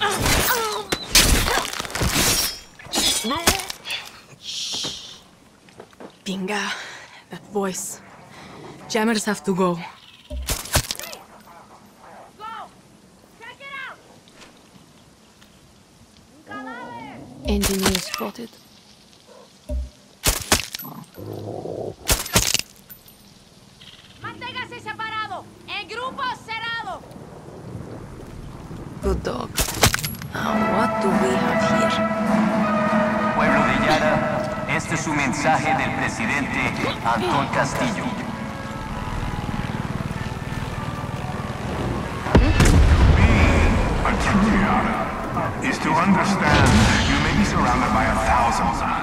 Pinga. That voice. Jammers have to go. Engineer spotted. Manténgase separado. En grupo cerrado. Good dog. Now, what do we have here? Pueblo de Yara, este es su mensaje del presidente Antón Castillo. A true Yara is to understand you may be surrounded by 1,000